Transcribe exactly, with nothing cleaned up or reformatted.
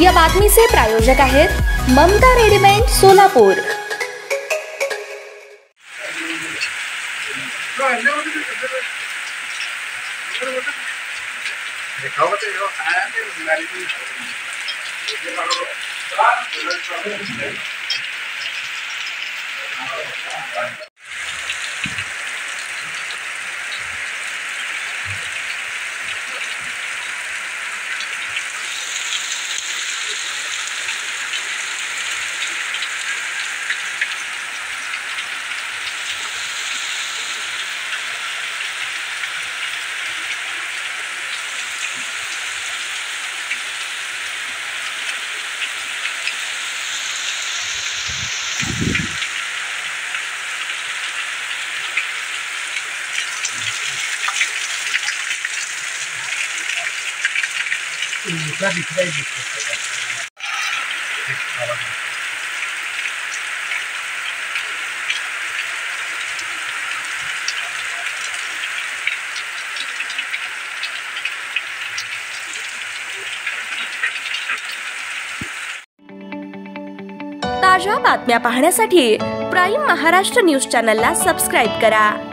या बातमीचे प्रायोजक आहेत ममता रेडीमेड सोलापूर। ताज्या बातम्या पाहण्यासाठी प्राईम महाराष्ट्र न्यूज चॅनलला सबस्क्राईब करा।